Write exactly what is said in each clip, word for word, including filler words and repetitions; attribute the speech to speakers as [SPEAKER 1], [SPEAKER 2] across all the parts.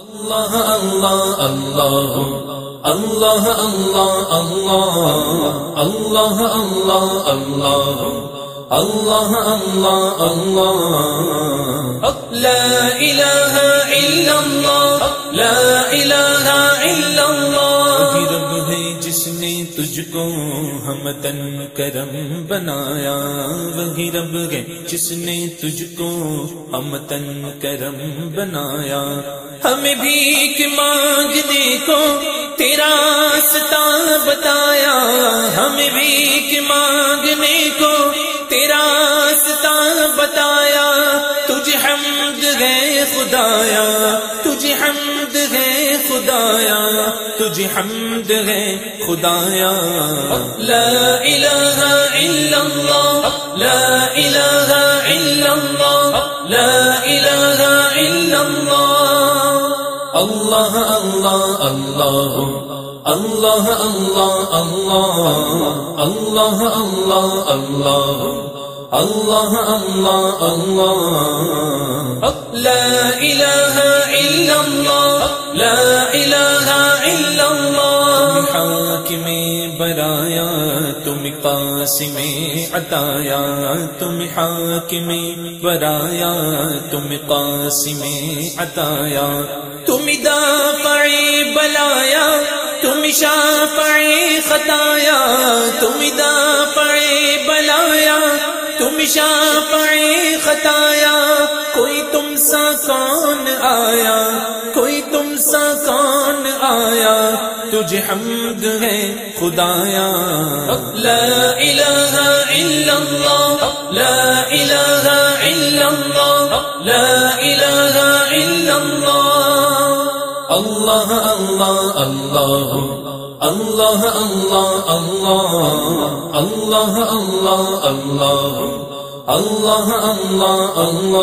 [SPEAKER 1] اللہ اللہ اللہ اللہ اللہ اللہ اللہ اللہ اللہ اللہ اللہ اللہ لا الہ الا اللہ لا الہ الا اللہ وہی رب ہے جس نے تجھ کو ہمتن کرم بنایا وہی رب ہے جس نے تجھ کو ہمتن کرم بنایا ہمیں بھیک مانگنے کو تیرا راستہ بتایا ہمیں بھیک مانگنے کو تیرا راستہ بتایا تجھے حمد ہے خدایا تجھے حمد ہے خدایا تجھے حمد ہے خدایا لا الہ الا اللہ لا الہ الا اللہ لا الہ الا اللہ اللہ اللہ اللہ اللہ اللہ اللہ اللہ اللہ اللہ اللہ اللہ اللہ لا الہ الا اللہ لا الہ الا اللہ حاکم برایا تم قاسم عطایا تم حاکم برایا تم قاسم عطایا تم دافع بلایا تم شافع خطایا تم دافع بلایا تم شافع خطایا کوئی تم سا کون آیا کوئی تم سا کون آیا تجھے حمد ہے خدایا لا الہ الا اللہ لا الہ الا اللہ لا الہ الا اللہ اللہ اللہ اللہ اللہ اللہ اللہ اللہ اللہ اللہ اللہ اللہ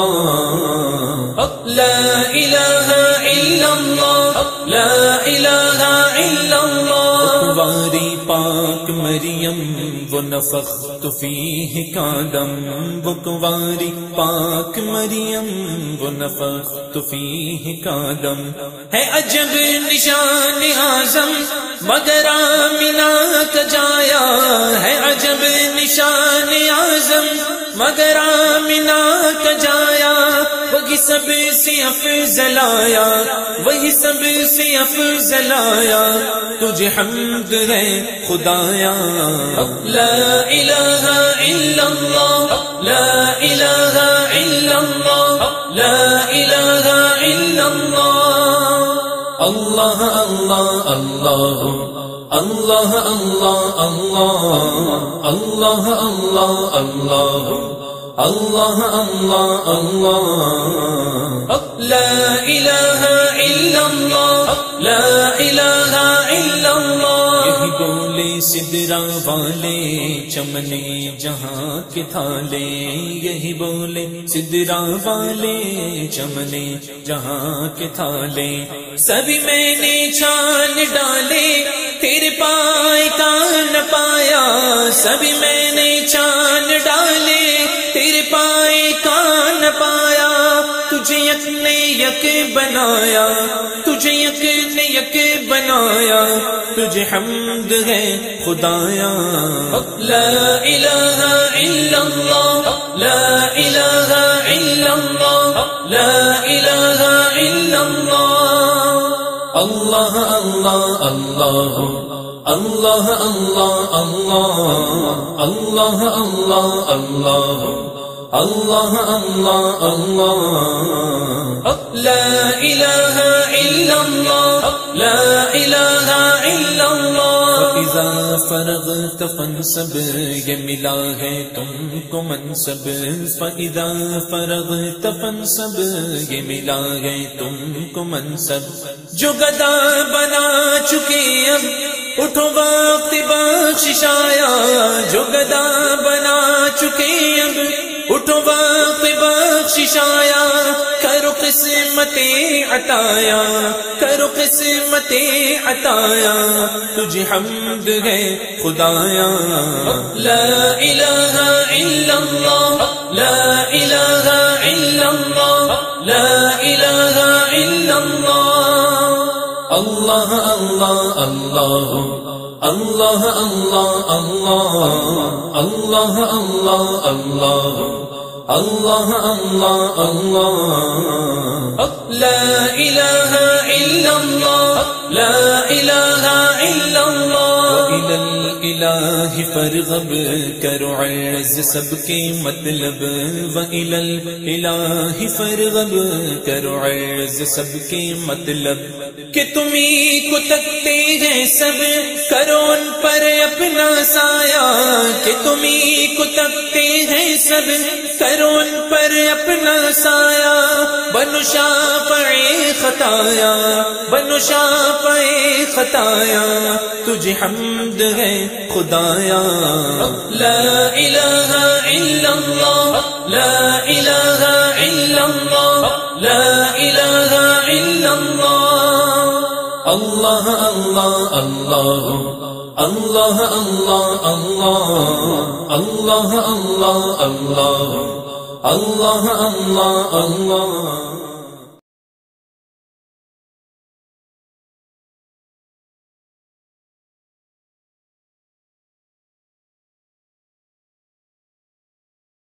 [SPEAKER 1] اللہ لا الہ الا اللہ لا الہ الا اللہ باری پاک مریم وہ نفخت فیہ کا دم وہ کنواری پاک مریم وہ نفخت فیہ کا دم ہے عجب نشان اعظم مگر آمنہ کا جایا ہے عجب نشان اعظم مگر آمنہ کا جایا وہی سب سے افضل آیا وہی سب سے افضل آیا تجھے حمد ہے خدایا لا الہ الا اللہ لا الہ الا اللہ لا الہ الا اللہ اللہ اللہ اللہ اللہ اللہ اللہ اللہ اللہ اللہ اللہ اللہ اللہ لا الہ الا اللہ لا الہ الا اللہ یہی بولے سدرا والے چمنے جہاں کے تھالے یہی بولے سدرا والے چمنے جہاں کے تھالے سبھی میں نے چھان ڈالے تیرے پائے کا نہ پایا سبھی میں نے چھان ڈالے تیرے پائے کا نہ پایا تجھے یک نے یک بنایا تجھے یک نے یک بنایا تجھے حمد ہے خدایا لا الہ الا اللہ لا الہ الا اللہ لا الہ الا اللہ اللہ اللہ اللہ اللہ اللہ اللہ اللہ اللہ اللہ اللہ اللہ اللہ لا الہ الا اللہ لا الہ الا اللہ اذا فرغت فانصب یہ ملا ہے تم کو منصب فاذا فرغت فانصب یہ ملا ہے تم کو منصب جو گدا بنا چکے اب اٹھو وقت بخشش آیا جو گدا بنا چکے اب اٹھو وقت بخشش آیا کرو قسمت عطایا کرو قسمت عطایا تجھے حمد ہے خدایا لا الہ الا اللہ لا الہ الا اللہ لا الہ الا اللہ Allah Allah Allah Allah Allah Allah Allah Allah Allah Allah Allah Allah La ilaha illallah La ilaha illallah وإلى الإله فرغب کرو عز سب کے مطلب وإلى الإله فرغب کرو عز سب کے مطلب کہ تمہیں کو تکتے ہیں سب کرو ان پر اپنا سایہ کہ تمہیں کو تکتے ہیں سب کرو ان پر اپنا سایہ بنو شافع خطایا بنو شافع خطایا تجھے حمد ہے خدایا لا الہ الا اللہ لا الہ الا اللہ لا الہ الا اللہ اللہ اللہ اللہ اللہ اللہ اللہ اللہ اللہ اللہ اللہ اللہ اللہ